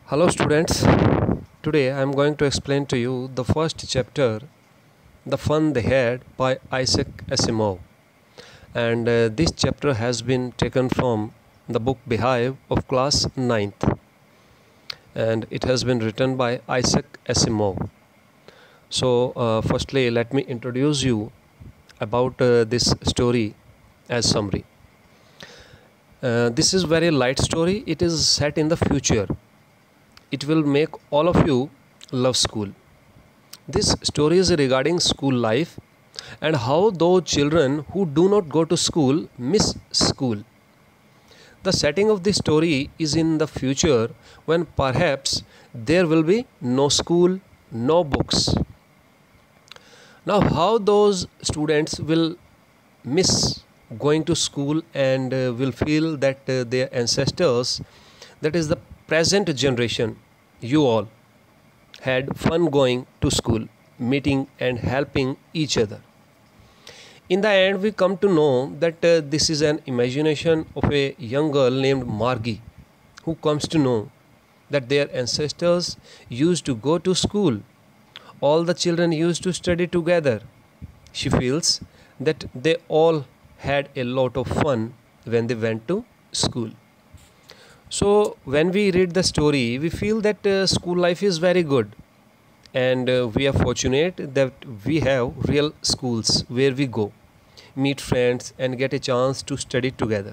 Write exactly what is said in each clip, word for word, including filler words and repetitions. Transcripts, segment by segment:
Hello students, today I am going to explain to you the first chapter, The Fun They Had by Isaac Asimov. And uh, this chapter has been taken from the book Beehive of class ninth. And it has been written by Isaac Asimov. So uh, firstly let me introduce you about uh, this story as summary. Uh, this is very light story. It is set in the future. It will make all of you love school. This story is regarding school life and how those children who do not go to school miss school. The setting of this story is in the future when perhaps there will be no school, no books. Now how those students will miss going to school and uh, will feel that uh, their ancestors, that is the present generation, you all, had fun going to school, meeting and helping each other. In the end, we come to know that uh, this is an imagination of a young girl named Margie, who comes to know that their ancestors used to go to school. All the children used to study together. She feels that they all had a lot of fun when they went to school. So when we read the story, we feel that uh, school life is very good, and uh, we are fortunate that we have real schools where we go, meet friends and get a chance to study together.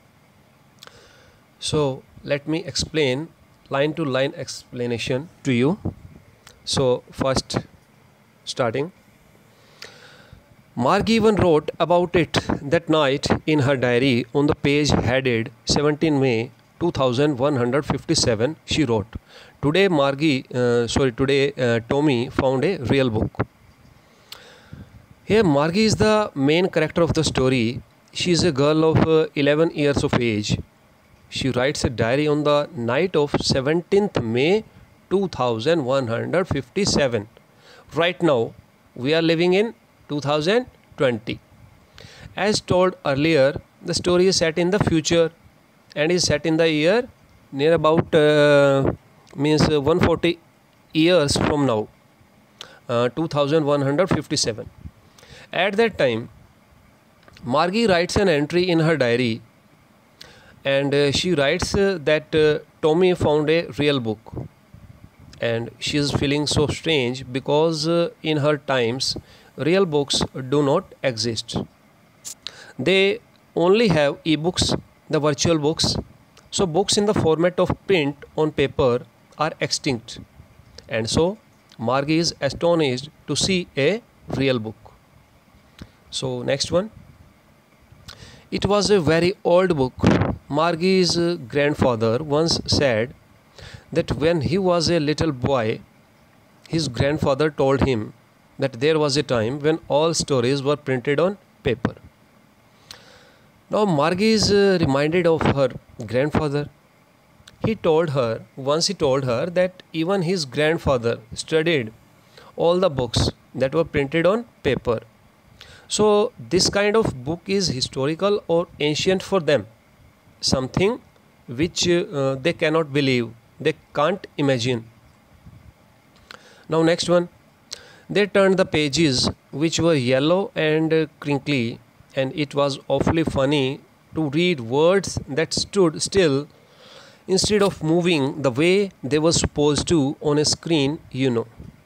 So let me explain line to line explanation to you. So first, starting, Margie even wrote about it that night in her diary on the page headed seventeenth May two thousand one hundred fifty-seven. She wrote, today Margie uh, sorry today uh, Tommy found a real book. Here Margie is the main character of the story. She is a girl of uh, eleven years of age. She writes a diary on the night of seventeenth May two thousand one hundred fifty-seven. Right now we are living in two thousand twenty. As told earlier, the story is set in the future and is set in the year near about uh, means uh, one hundred forty years from now, uh, two thousand one hundred fifty-seven. At that time, Margie writes an entry in her diary, and uh, she writes uh, that uh, Tommy found a real book, and she is feeling so strange because uh, in her times real books do not exist. They only have e-books, the virtual books. So books in the format of print on paper are extinct, and so Margie is astonished to see a real book. So next one, it was a very old book. Margie's uh, grandfather once said that when he was a little boy, his grandfather told him that there was a time when all stories were printed on paper. Now Margie is uh, reminded of her grandfather. He told her, once he told her that even his grandfather studied all the books that were printed on paper. So this kind of book is historical or ancient for them, something which uh, they cannot believe, they can't imagine. Now next one, they turned the pages which were yellow and uh, crinkly, and it was awfully funny to read words that stood still instead of moving the way they were supposed to on a screen, you know.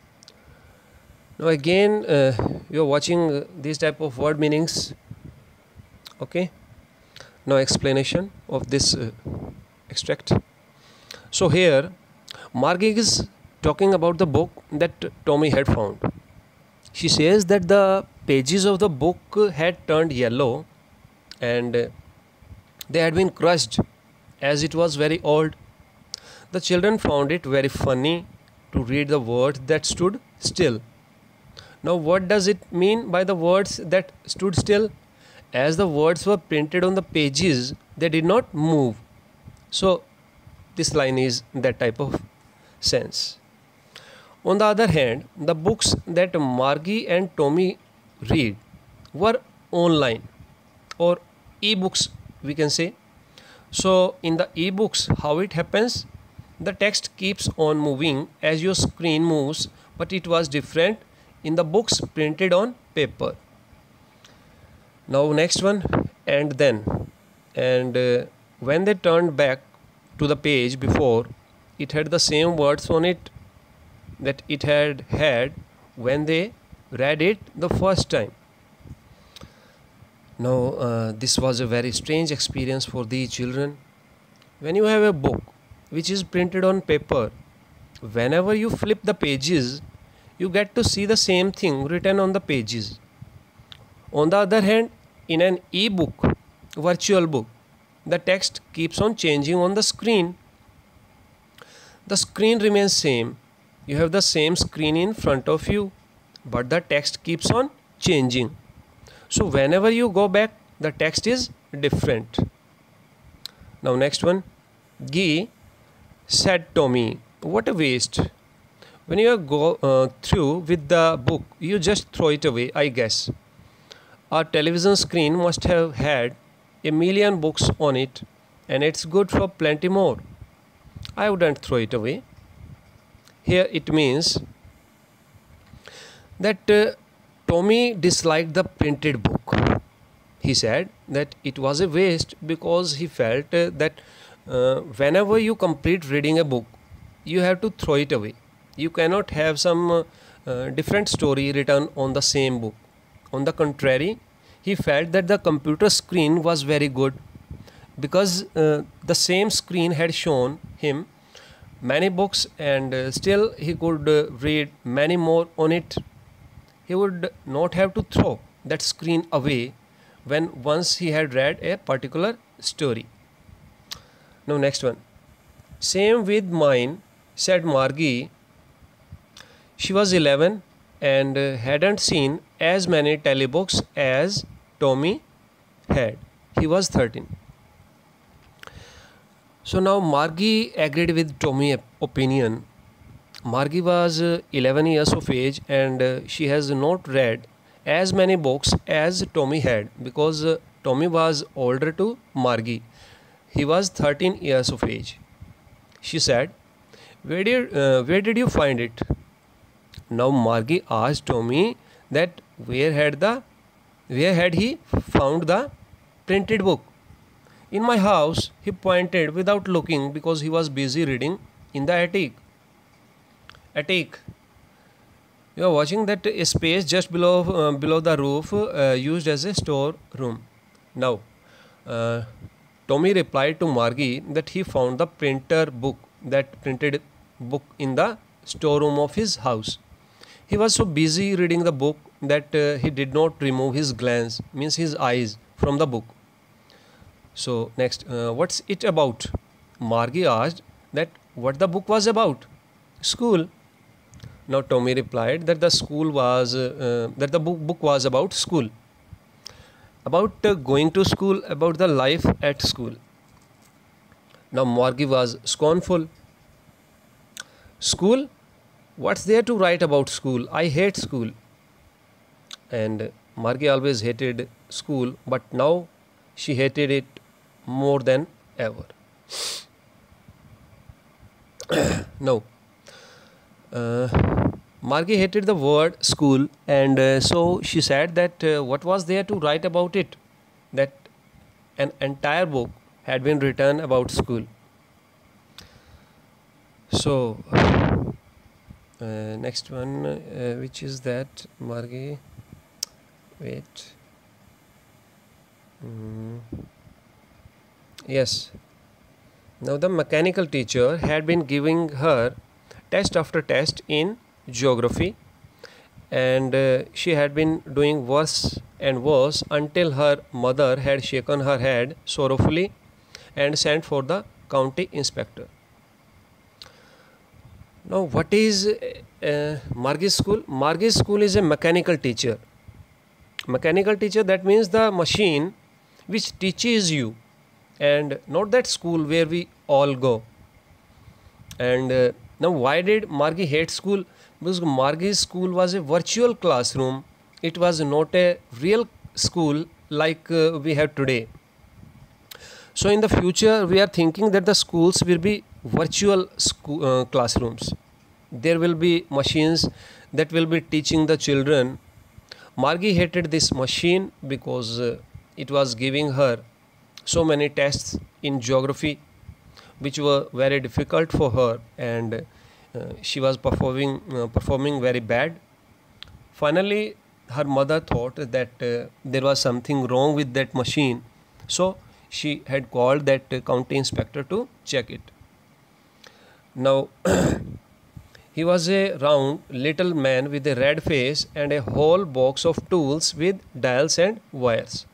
Now again, uh, you are watching uh, these type of word meanings. Okay. Now explanation of this uh, extract. So here, Margie is talking about the book that Tommy had found. She says that the pages of the book had turned yellow and uh, they had been crushed as it was very old. The children found it very funny to read the words that stood still. Now what does it mean by the words that stood still? As the words were printed on the pages, they did not move. So this line is that type of sense. On the other hand, the books that Margie and Tommy read were online or e-books, we can say. So in the e-books, how it happens? The text keeps on moving as your screen moves, but it was different in the books printed on paper. Now next one, and then. And uh, when they turned back to the page before, it had the same words on it that it had had when they read it the first time. Now uh, this was a very strange experience for the children. When you have a book which is printed on paper, whenever you flip the pages, you get to see the same thing written on the pages. On the other hand, in an e-book, virtual book, the text keeps on changing on the screen. The screen remains same. You have the same screen in front of you, but the text keeps on changing. So whenever you go back, the text is different. Now next one. Guy said Tommy, what a waste. When you go uh, through with the book, you just throw it away, I guess. Our television screen must have had a million books on it, and it's good for plenty more. I wouldn't throw it away. Here it means that uh, Tommy disliked the printed book. He said that it was a waste because he felt uh, that uh, whenever you complete reading a book, you have to throw it away. You cannot have some uh, uh, different story written on the same book. On the contrary, he felt that the computer screen was very good because uh, the same screen had shown him many books, and uh, still he could uh, read many more on it. He would not have to throw that screen away when once he had read a particular story. Now next one. Same with mine, said Margie. She was eleven and uh, hadn't seen as many telebooks as Tommy had. He was thirteen. So now Margie agreed with Tommy's opinion. Margie was uh, eleven years of age, and uh, she has not read as many books as Tommy had because uh, Tommy was older to Margie. He was thirteen years of age. She said, where did, uh, where did you find it? Now Margie asked Tommy that where had the where had he found the printed book. In my house, he pointed without looking because he was busy reading in the attic. Attic. You are watching that a space just below uh, below the roof uh, used as a store room. Now, uh, Tommy replied to Margie that he found the printer book, that printed book in the storeroom of his house. He was so busy reading the book that uh, he did not remove his glance, means his eyes, from the book. So next, uh, what's it about? Margie asked that what the book was about. School. Now Tommy replied that the school was uh, uh, that the book, book was about school, about uh, going to school, about the life at school. Now Margie was scornful. School? What's there to write about school? I hate school. And Margie always hated school, but now she hated it more than ever. No. Uh, Margie hated the word school, and uh, so she said that uh, what was there to write about it? That an entire book had been written about school. So, uh, next one, uh, which is that Margie, wait, mm. Yes, now the mechanical teacher had been giving her test after test in geography, and uh, she had been doing worse and worse until her mother had shaken her head sorrowfully and sent for the county inspector. Now what is uh, Margie's school? Margie's school is a mechanical teacher. Mechanical teacher, that means the machine which teaches you, and not that school where we all go. And uh, now why did Margie hate school? Because Margie's school was a virtual classroom. It was not a real school like uh, we have today. So in the future we are thinking that the schools will be virtual school, uh, classrooms. There will be machines that will be teaching the children. Margie hated this machine because uh, it was giving her so many tests in geography which were very difficult for her, and uh, she was performing uh, performing very bad. Finally, her mother thought that uh, there was something wrong with that machine, so she had called that uh, county inspector to check it. Now he was a round little man with a red face and a whole box of tools with dials and wires.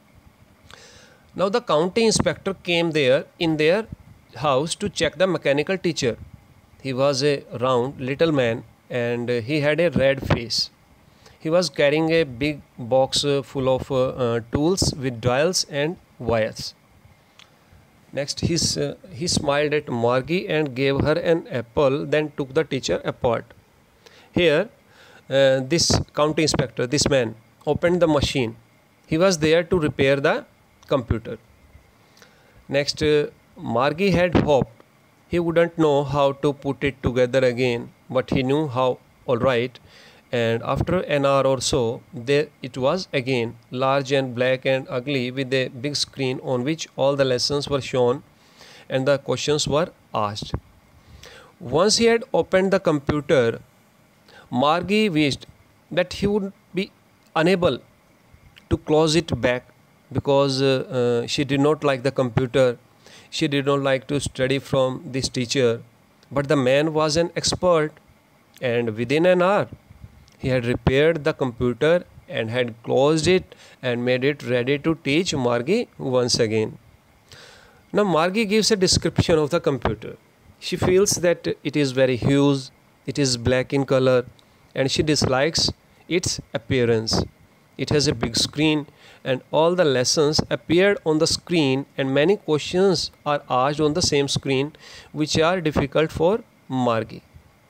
Now the county inspector came there in their house to check the mechanical teacher. He was a round little man and uh, he had a red face. He was carrying a big box uh, full of uh, uh, tools with dials and wires. Next, his, uh, he smiled at Margie and gave her an apple, then took the teacher apart. Here, uh, this county inspector, this man, opened the machine. He was there to repair the computer. Next, uh, Margie had hoped he wouldn't know how to put it together again, but he knew how, all right. And after an hour or so, there it was again, large and black and ugly, with a big screen on which all the lessons were shown and the questions were asked. Once he had opened the computer, Margie wished that he would be unable to close it back because uh, uh, she did not like the computer. She did not like to study from this teacher. But the man was an expert, and within an hour, he had repaired the computer and had closed it and made it ready to teach Margie once again. Now Margie gives a description of the computer. She feels that it is very huge, it is black in color, and she dislikes its appearance. It has a big screen and all the lessons appeared on the screen, and many questions are asked on the same screen which are difficult for Margie.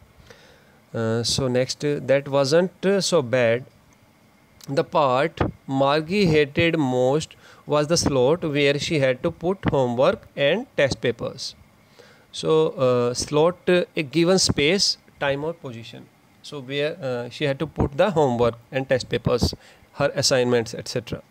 Uh, so next, uh, that wasn't uh, so bad. The part Margie hated most was the slot where she had to put homework and test papers. So uh, slot uh, a given space, time or position. So where uh, she had to put the homework and test papers, her assignments, et cetera.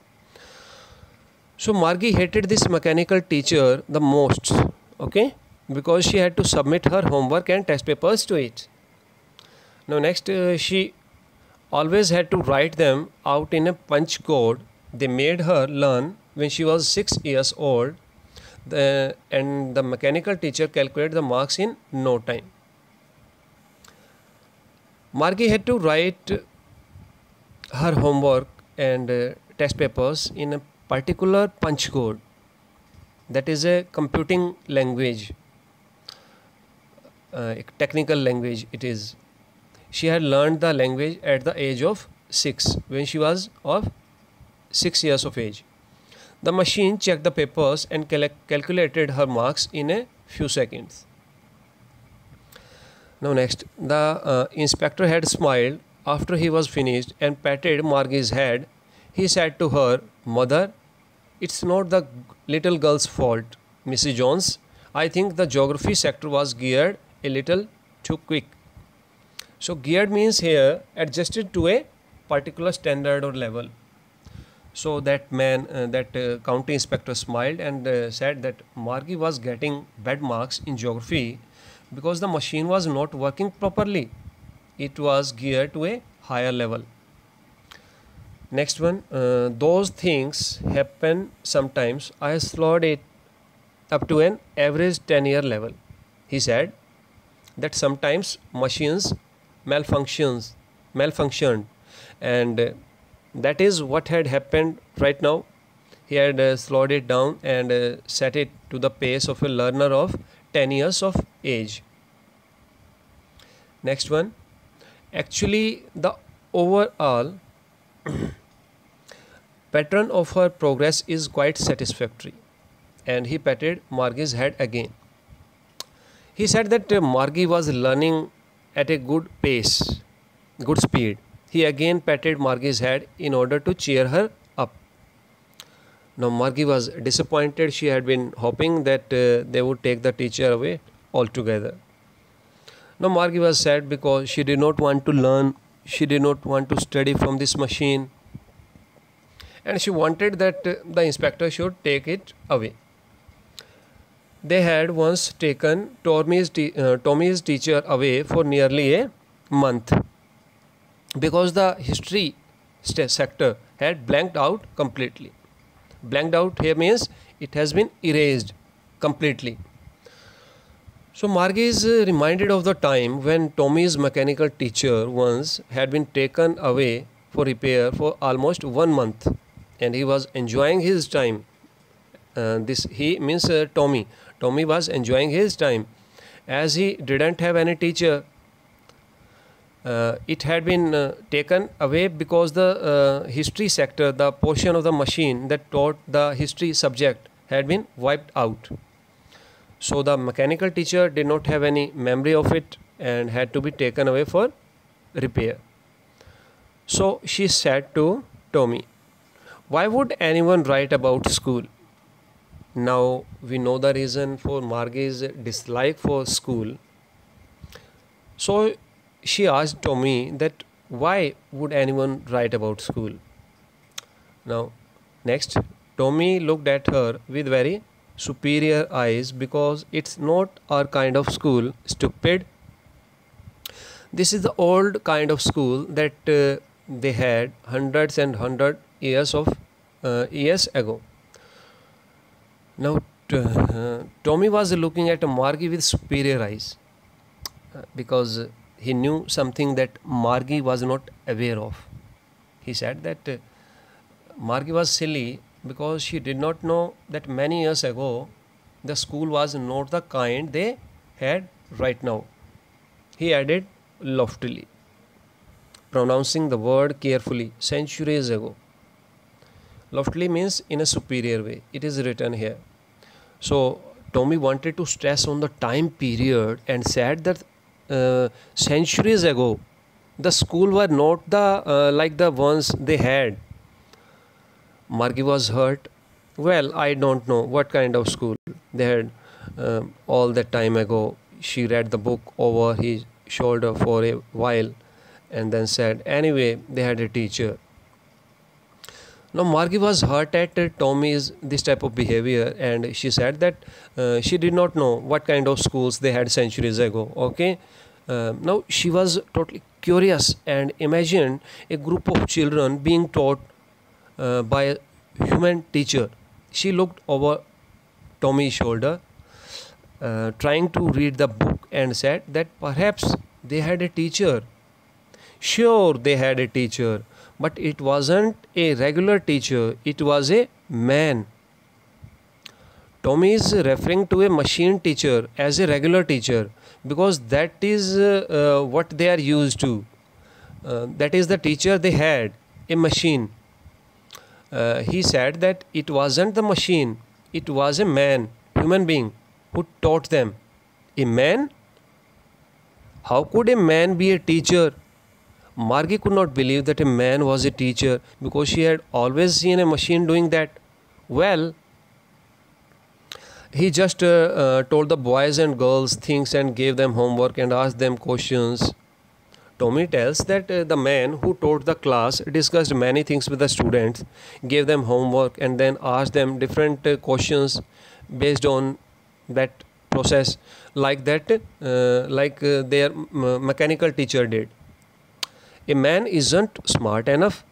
So Margie hated this mechanical teacher the most, okay, because she had to submit her homework and test papers to it. Now next, uh, she always had to write them out in a punch code they made her learn when she was six years old, the, and the mechanical teacher calculated the marks in no time. Margie had to write her homework and uh, test papers in a particular punch code. That is a computing language, uh, a technical language it is. She had learned the language at the age of six, when she was of six years of age. The machine checked the papers and cal calculated her marks in a few seconds. Now next, the uh, inspector had smiled after he was finished and patted Margie's head. He said to her, "Mother, it's not the little girl's fault, Missus Jones. I think the geography sector was geared a little too quick." So geared means here adjusted to a particular standard or level. So that man, uh, that uh, county inspector smiled and uh, said that Margie was getting bad marks in geography because the machine was not working properly. It was geared to a higher level. Next one, uh, those things happen sometimes. I slowed it up to an average ten year level. He said that sometimes machines malfunctions malfunctioned, and uh, that is what had happened right now. He had uh, slowed it down and uh, set it to the pace of a learner of ten years of age. Next one, actually the overall pattern of her progress is quite satisfactory. And he patted Margie's head again. He said that uh, Margie was learning at a good pace, good speed. He again patted Margie's head in order to cheer her up. Now Margie was disappointed. She had been hoping that uh, they would take the teacher away altogether. Now Margie was sad because she did not want to learn, she did not want to study from this machine, and she wanted that uh, the inspector should take it away. They had once taken Tommy's, te- uh, Tommy's teacher away for nearly a month because the history st- sector had blanked out completely. Blanked out here means it has been erased completely. So Margie is uh, reminded of the time when Tommy's mechanical teacher once had been taken away for repair for almost one month, and he was enjoying his time. Uh, this he means uh, Tommy. Tommy was enjoying his time as he didn't have any teacher. Uh, it had been uh, taken away because the uh, history sector, the portion of the machine that taught the history subject, had been wiped out. So the mechanical teacher did not have any memory of it and had to be taken away for repair. So she said to Tommy, "Why would anyone write about school?" Now we know the reason for Margie's dislike for school. So she asked Tommy that why would anyone write about school? Now next, Tommy looked at her with very superior eyes because it's not our kind of school, stupid. This is the old kind of school that uh, they had hundreds and hundred years of uh, years ago. Now t- uh, Tommy was looking at Margie with superior eyes uh, because he knew something that Margie was not aware of. He said that uh, Margie was silly because she did not know that many years ago the school was not the kind they had right now. He added loftily, pronouncing the word carefully, centuries ago. Loftily means in a superior way. It is written here. So Tommy wanted to stress on the time period and said that uh, centuries ago the school were not the uh, like the ones they had. Margie was hurt. Well, I don't know what kind of school they had uh, all that time ago. She read the book over his shoulder for a while and then said, anyway, they had a teacher. Now Margie was hurt at uh, Tommy's this type of behavior, and she said that uh, she did not know what kind of schools they had centuries ago. Okay, uh, now she was totally curious and imagined a group of children being taught uh, by a human teacher. She looked over Tommy's shoulder, uh, trying to read the book, and said that perhaps they had a teacher. Sure, they had a teacher, but it wasn't a regular teacher, it was a man. Tommy is referring to a machine teacher as a regular teacher because that is uh, uh, what they are used to. Uh, that is the teacher they had, a machine. Uh, he said that it wasn't the machine, it was a man, human being, who taught them. A man? How could a man be a teacher? Margie could not believe that a man was a teacher because she had always seen a machine doing that. Well, he just uh, uh, told the boys and girls things and gave them homework and asked them questions. Tommy tells that uh, the man who taught the class discussed many things with the students, gave them homework, and then asked them different uh, questions based on that process, like that, uh, like uh, their m- mechanical teacher did. A man isn't smart enough.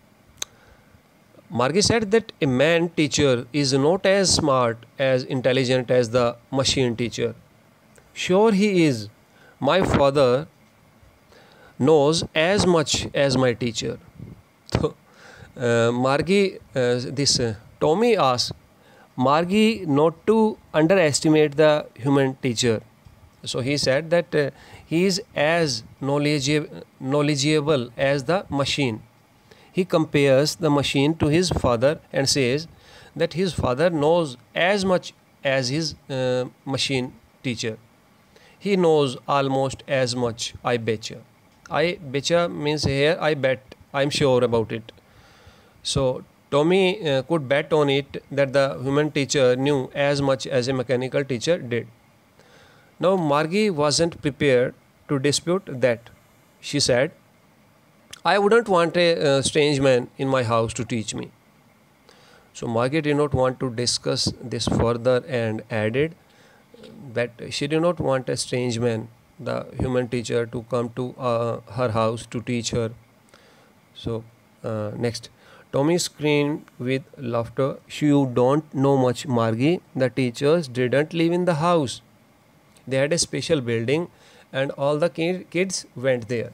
Margie said that a man teacher is not as smart, as intelligent as the machine teacher. Sure he is. My father knows as much as my teacher. So, uh, Margie, uh, this uh, Tommy asked Margie not to underestimate the human teacher. So he said that uh, he is as knowledgeable, knowledgeable as the machine. He compares the machine to his father and says that his father knows as much as his uh, machine teacher. He knows almost as much, I betcha. I betcha means here I bet, I'm sure about it. So Tommy uh, could bet on it that the human teacher knew as much as a mechanical teacher did. Now Margie wasn't prepared to dispute that. She said, I wouldn't want a uh, strange man in my house to teach me. So Margie did not want to discuss this further and added that she did not want a strange man, the human teacher, to come to uh, her house to teach her. So uh, next, Tommy screamed with laughter. You don't know much, Margie. The teachers didn't live in the house. They had a special building and all the ki- kids went there.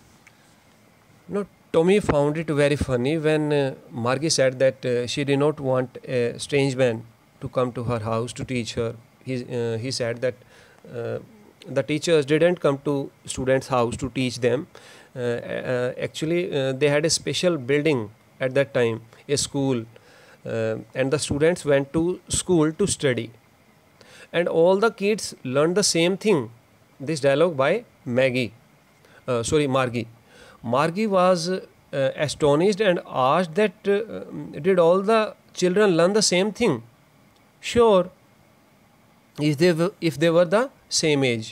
No, Tommy found it very funny when uh, Margie said that uh, she did not want a strange man to come to her house to teach her. He, uh, he said that uh, the teachers didn't come to students' house to teach them. Uh, uh, actually, uh, they had a special building at that time, a school, uh, and the students went to school to study. And all the kids learned the same thing. This dialogue by Maggie, uh, sorry, Margie. Margie was uh, astonished and asked that uh, did all the children learn the same thing? Sure, if they were, if they were the same age.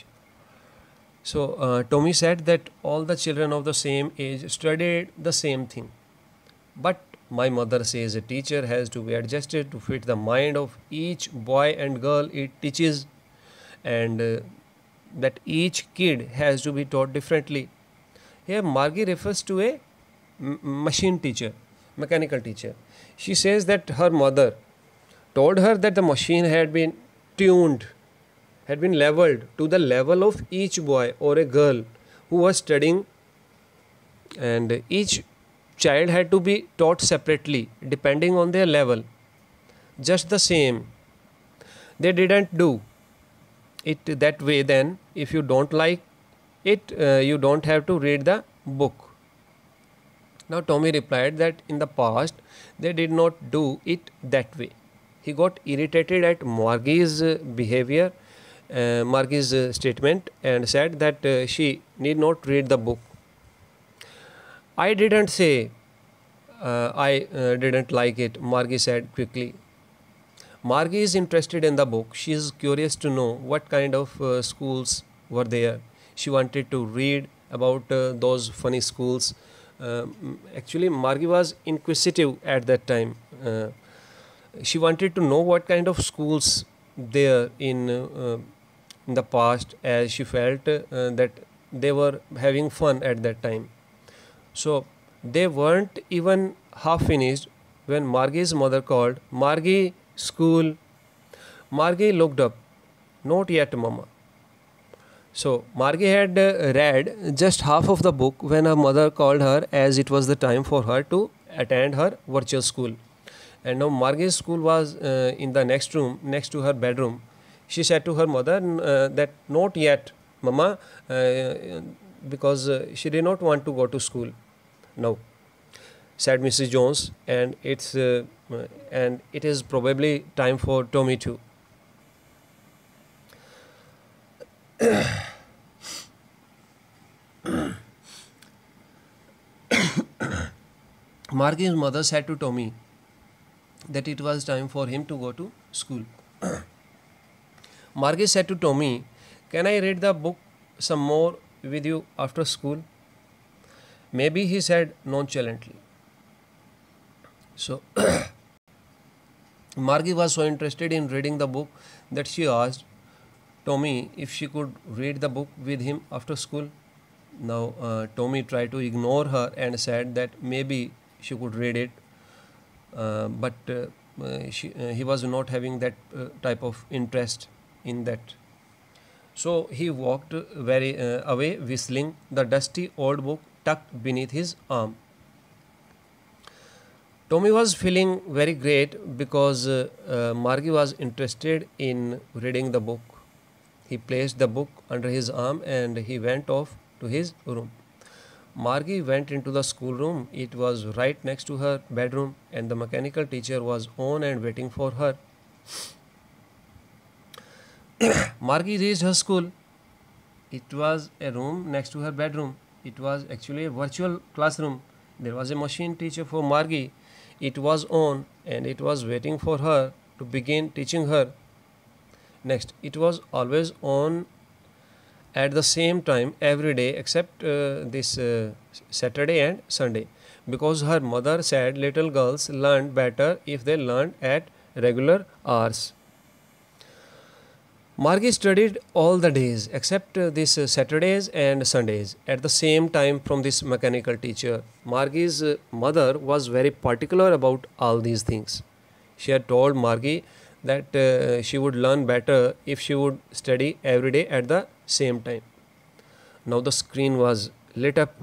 So uh, Tommy said that all the children of the same age studied the same thing. But my mother says a teacher has to be adjusted to fit the mind of each boy and girl it teaches, and uh, that each kid has to be taught differently. Here, Margie refers to a m- machine teacher, mechanical teacher. She says that her mother told her that the machine had been tuned, had been leveled to the level of each boy or a girl who was studying, and each child had to be taught separately depending on their level. Just the same. They didn't do it that way then. If you don't like it, uh, you don't have to read the book. Now Tommy replied that in the past they did not do it that way. He got irritated at Margie's uh, behavior, uh, Margie's uh, statement, and said that uh, she need not read the book. I didn't say uh, I uh, didn't like it, Margie said quickly. Margie is interested in the book. She is curious to know what kind of uh, schools were there. She wanted to read about uh, those funny schools. Uh, actually, Margie was inquisitive at that time. Uh, she wanted to know what kind of schools there in uh, in the past, as she felt uh, that they were having fun at that time. So they weren't even half finished when Margie's mother called, Margie, school. Margie looked up. Not yet, Mama. So Margie had uh, read just half of the book when her mother called her, as it was the time for her to attend her virtual school. And now Margie's school was uh, in the next room, next to her bedroom. She said to her mother uh, that not yet, Mama, uh, because uh, she did not want to go to school. No, said Missus Jones, and it's uh, and it is probably time for Tommy too. Margie's mother said to Tommy that it was time for him to go to school. Margie said to Tommy, can I read the book some more with you after school? Maybe, he said nonchalantly. So Margie was so interested in reading the book that she asked Tommy if she could read the book with him after school. Now uh, Tommy tried to ignore her and said that maybe she could read it, uh, but uh, uh, she, uh, he was not having that uh, type of interest in that. So he walked very uh, away whistling, the dusty old book tucked beneath his arm. Tommy was feeling very great because uh, uh, Margie was interested in reading the book. He placed the book under his arm and he went off to his room. Margie went into the schoolroom. It was right next to her bedroom, and the mechanical teacher was on and waiting for her. Margie reached her school. It was a room next to her bedroom. It was actually a virtual classroom. There was a machine teacher for Margie. It was on and it was waiting for her to begin teaching her. Next, it was always on at the same time every day except uh, this uh, Saturday and Sunday, because her mother said little girls learned better if they learned at regular hours. Margie studied all the days except uh, this uh, Saturdays and Sundays at the same time from this mechanical teacher. Margie's uh, mother was very particular about all these things. She had told Margie that uh, she would learn better if she would study every day at the same time. Now the screen was lit up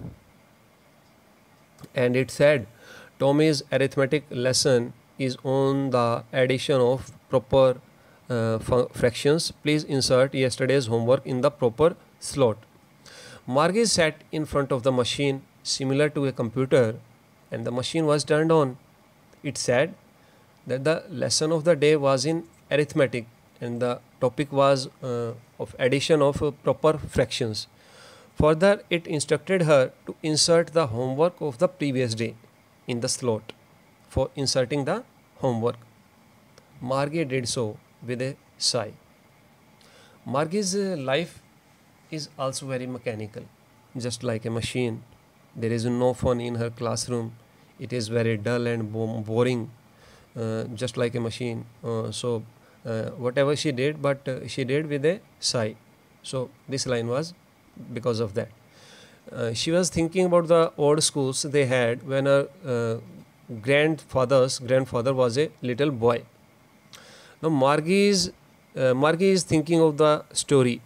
and it said, Tommy's arithmetic lesson is on the addition of proper uh, fractions. Please insert yesterday's homework in the proper slot. Margie sat in front of the machine similar to a computer and the machine was turned on. It said that the lesson of the day was in arithmetic and the topic was uh, of addition of uh, proper fractions. Further, it instructed her to insert the homework of the previous day in the slot for inserting the homework. Margie did so with a sigh. Margie's uh, life is also very mechanical, just like a machine. There is no fun in her classroom. It is very dull and boring, uh, just like a machine. Uh, so, uh, whatever she did, but uh, she did with a sigh. So, this line was because of that. Uh, she was thinking about the old schools they had when her uh, grandfather's grandfather was a little boy. Now Margie is, uh, Margie is thinking of the story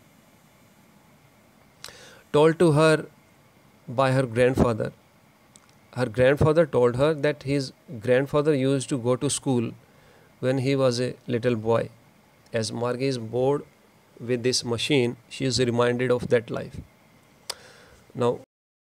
told to her by her grandfather. Her grandfather told her that his grandfather used to go to school when he was a little boy. As Margie is bored with this machine, she is reminded of that life. Now